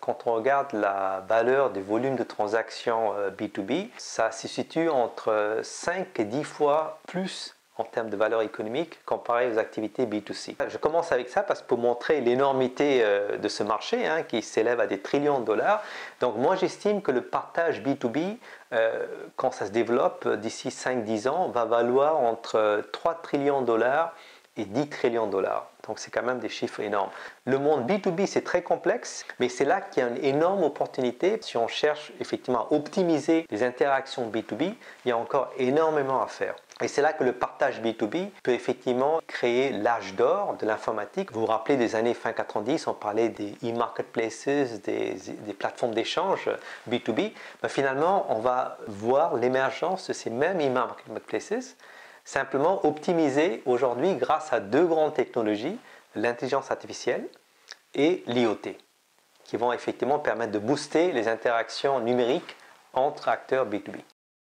Quand on regarde la valeur des volumes de transactions B2B, ça se situe entre 5 et 10 fois plus en termes de valeur économique comparé aux activités B2C. Je commence avec ça parce que pour montrer l'énormité de ce marché qui s'élève à des trillions de dollars. Donc moi j'estime que le partage B2B, quand ça se développe d'ici 5-10 ans, va valoir entre 3 trillions de dollars et 10 trillions de dollars. Donc c'est quand même des chiffres énormes. Le monde B2B c'est très complexe, mais c'est là qu'il y a une énorme opportunité. Si on cherche effectivement à optimiser les interactions B2B, il y a encore énormément à faire. Et c'est là que le partage B2B peut effectivement créer l'âge d'or de l'informatique. Vous vous rappelez des années fin 90, on parlait des e-marketplaces, des plateformes d'échange B2B. Ben finalement, on va voir l'émergence de ces mêmes e-marketplaces simplement optimisées aujourd'hui grâce à deux grandes technologies, l'intelligence artificielle et l'IoT, qui vont effectivement permettre de booster les interactions numériques entre acteurs B2B.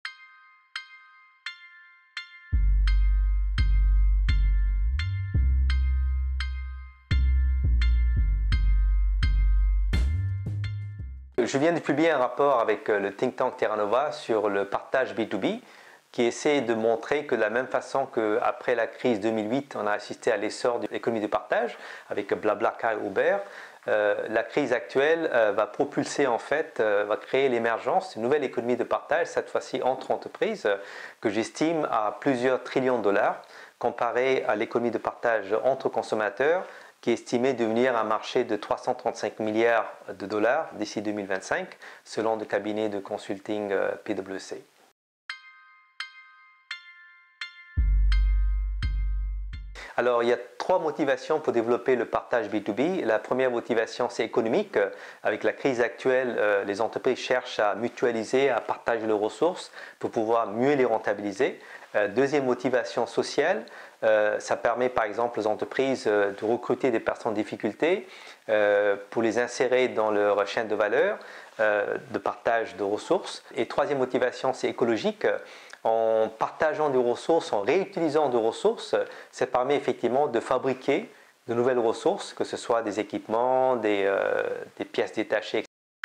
Je viens de publier un rapport avec le think tank Terra Nova sur le partage B2B qui essaie de montrer que de la même façon qu'après la crise 2008, on a assisté à l'essor de l'économie de partage avec BlaBlaCar et Uber, la crise actuelle va propulser en fait, va créer l'émergence d'une nouvelle économie de partage, cette fois-ci entre entreprises, que j'estime à plusieurs trillions de dollars, comparé à l'économie de partage entre consommateurs, qui est estimé devenir un marché de 335 milliards de dollars d'ici 2025, selon le cabinet de consulting PwC. Alors, il y a trois motivations pour développer le partage B2B. La première motivation, c'est économique. Avec la crise actuelle, les entreprises cherchent à mutualiser, à partager leurs ressources pour pouvoir mieux les rentabiliser. Deuxième motivation sociale, ça permet par exemple aux entreprises de recruter des personnes en difficulté pour les insérer dans leur chaîne de valeur, de partage de ressources. Et troisième motivation, c'est écologique. En partageant des ressources, en réutilisant des ressources, ça permet effectivement de fabriquer de nouvelles ressources, que ce soit des équipements, des pièces détachées, etc.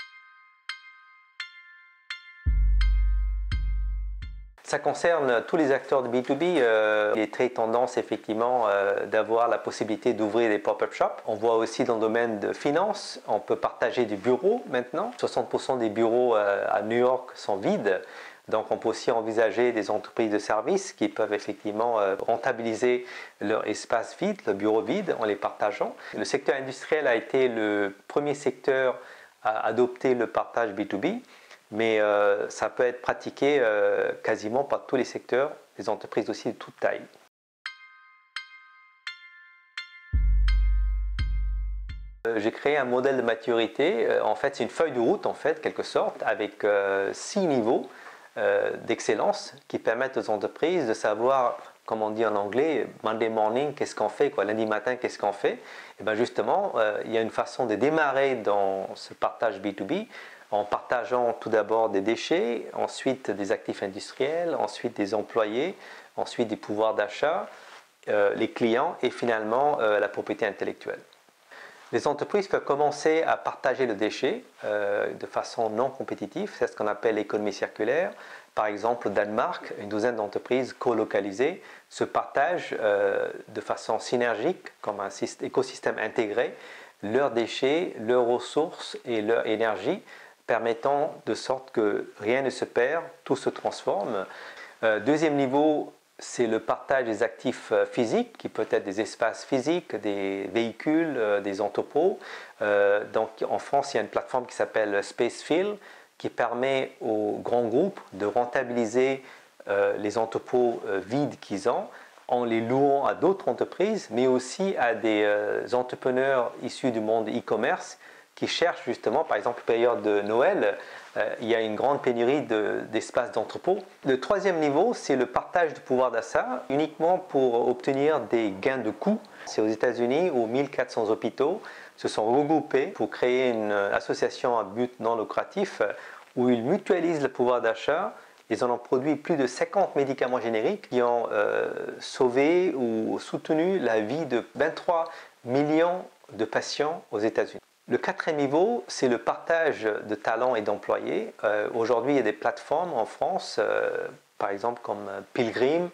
Ça concerne tous les acteurs de B2B. Il est très tendance effectivement d'avoir la possibilité d'ouvrir des pop-up shops. On voit aussi dans le domaine de finance, on peut partager des bureaux maintenant. 60% des bureaux à New York sont vides. Donc on peut aussi envisager des entreprises de services qui peuvent effectivement rentabiliser leur espace vide, leur bureau vide, en les partageant. Le secteur industriel a été le premier secteur à adopter le partage B2B, mais ça peut être pratiqué quasiment par tous les secteurs, les entreprises aussi de toute taille. J'ai créé un modèle de maturité. En fait, c'est une feuille de route, en fait, quelque sorte, avec 6 niveaux d'excellence qui permettent aux entreprises de savoir, comme on dit en anglais, Monday morning, qu'est-ce qu'on fait, lundi matin, qu'est-ce qu'on fait. Et bien justement, il y a une façon de démarrer dans ce partage B2B en partageant tout d'abord des déchets, ensuite des actifs industriels, ensuite des employés, ensuite des pouvoirs d'achat, les clients et finalement la propriété intellectuelle. Les entreprises peuvent commencer à partager le déchet de façon non compétitive, c'est ce qu'on appelle l'économie circulaire. Par exemple, au Danemark, une douzaine d'entreprises co-localisées se partagent de façon synergique, comme un écosystème intégré, leurs déchets, leurs ressources et leur énergie, permettant de sorte que rien ne se perd, tout se transforme. Deuxième niveau, c'est le partage des actifs physiques, qui peut être des espaces physiques, des véhicules, des entrepôts. Donc en France, il y a une plateforme qui s'appelle Spacefill, qui permet aux grands groupes de rentabiliser les entrepôts vides qu'ils ont en les louant à d'autres entreprises, mais aussi à des entrepreneurs issus du monde e-commerce qui cherchent justement, par exemple, période de Noël, il y a une grande pénurie d'espaces d'entrepôt. Le troisième niveau, c'est le partage du pouvoir d'achat, uniquement pour obtenir des gains de coûts. C'est aux États-Unis où 1400 hôpitaux se sont regroupés pour créer une association à but non lucratif où ils mutualisent le pouvoir d'achat. Ils en ont produit plus de 50 médicaments génériques qui ont sauvé ou soutenu la vie de 23 millions de patients aux États-Unis. Le quatrième niveau, c'est le partage de talents et d'employés. Aujourd'hui, il y a des plateformes en France, par exemple comme Pilgrim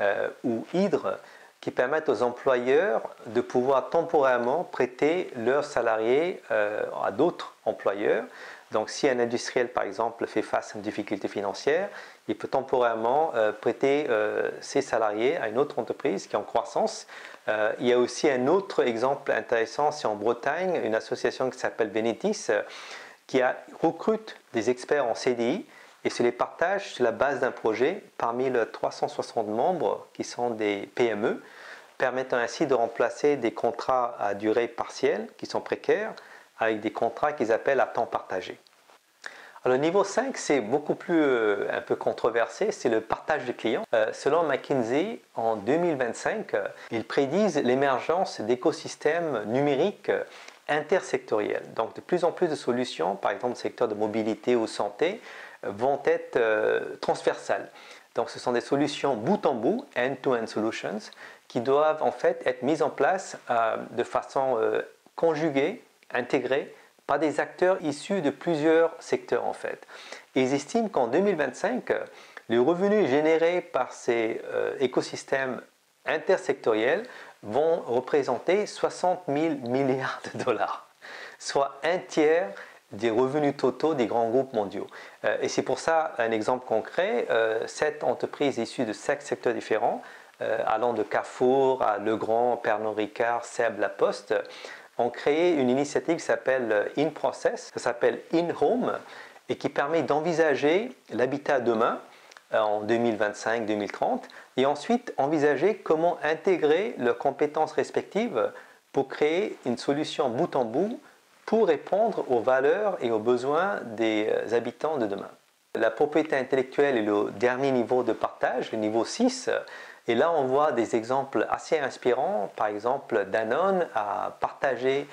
ou Hydre, qui permettent aux employeurs de pouvoir temporairement prêter leurs salariés à d'autres employeurs. Donc si un industriel, par exemple, fait face à une difficulté financière, il peut temporairement prêter ses salariés à une autre entreprise qui est en croissance. Il y a aussi un autre exemple intéressant, c'est en Bretagne, une association qui s'appelle Benetis, qui recrute des experts en CDI et se les partage sur la base d'un projet parmi les 360 membres qui sont des PME, permettant ainsi de remplacer des contrats à durée partielle qui sont précaires avec des contrats qu'ils appellent à temps partagé. Alors, le niveau 5, c'est beaucoup plus un peu controversé, c'est le partage de clients. Selon McKinsey, en 2025, ils prédisent l'émergence d'écosystèmes numériques intersectoriels. Donc, de plus en plus de solutions, par exemple, le secteur de mobilité ou santé, vont être transversales. Donc, ce sont des solutions bout en bout, end-to-end solutions, qui doivent en fait être mises en place de façon conjuguée, intégrée, par des acteurs issus de plusieurs secteurs en fait. Et ils estiment qu'en 2025, les revenus générés par ces écosystèmes intersectoriels vont représenter 60 000 milliards de dollars, soit un tiers des revenus totaux des grands groupes mondiaux. Et c'est pour ça, un exemple concret, 7 entreprises issues de 5 secteurs différents, allant de Carrefour à Legrand, Pernod Ricard, Seb, La Poste, ont créé une initiative qui s'appelle InProcess, ça s'appelle InHome, et qui permet d'envisager l'habitat demain, en 2025-2030, et ensuite envisager comment intégrer leurs compétences respectives pour créer une solution bout en bout pour répondre aux valeurs et aux besoins des habitants de demain. La propriété intellectuelle est le dernier niveau de partage, le niveau 6, et là, on voit des exemples assez inspirants. Par exemple, Danone a partagé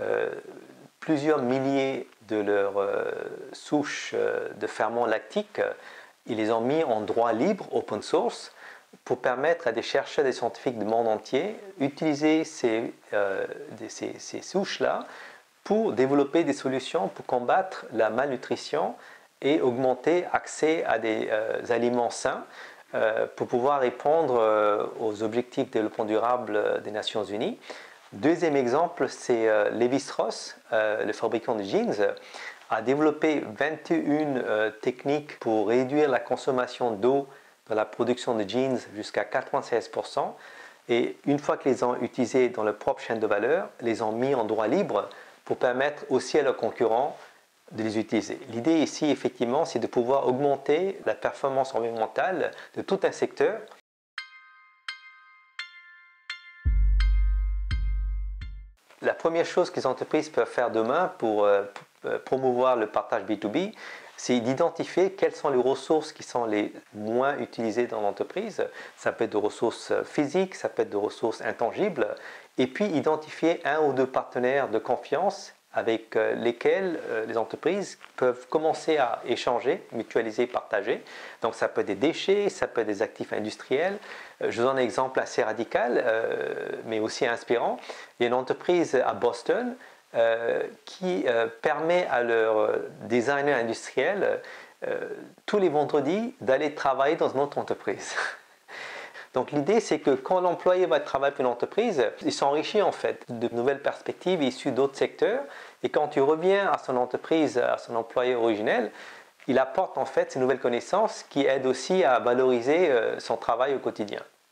plusieurs milliers de leurs souches de ferments lactiques. Ils les ont mis en droit libre, open source, pour permettre à des chercheurs, des scientifiques du monde entier d'utiliser ces souches-là pour développer des solutions pour combattre la malnutrition et augmenter l'accès à des aliments sains, pour pouvoir répondre aux objectifs de développement durable des Nations Unies. Deuxième exemple, c'est Lévi-Strauss, le fabricant de jeans, a développé 21 techniques pour réduire la consommation d'eau dans la production de jeans jusqu'à 96%. Et une fois qu'ils les ont utilisés dans leur propre chaîne de valeur, les ont mis en droit libre pour permettre aussi à leurs concurrents de les utiliser. L'idée ici, effectivement, c'est de pouvoir augmenter la performance environnementale de tout un secteur. La première chose que les entreprises peuvent faire demain pour promouvoir le partage B2B, c'est d'identifier quelles sont les ressources qui sont les moins utilisées dans l'entreprise. Ça peut être de ressources physiques, ça peut être de ressources intangibles, et puis identifier un ou deux partenaires de confiance avec lesquels les entreprises peuvent commencer à échanger, mutualiser, partager. Donc ça peut être des déchets, ça peut être des actifs industriels. Je vous donne un exemple assez radical, mais aussi inspirant. Il y a une entreprise à Boston qui permet à leurs designers industriels tous les vendredis d'aller travailler dans une autre entreprise. Donc l'idée, c'est que quand l'employé va travailler pour une entreprise, il s'enrichit en fait de nouvelles perspectives issues d'autres secteurs. Et quand il revient à son entreprise, à son employé originel, il apporte en fait ces nouvelles connaissances qui aident aussi à valoriser son travail au quotidien.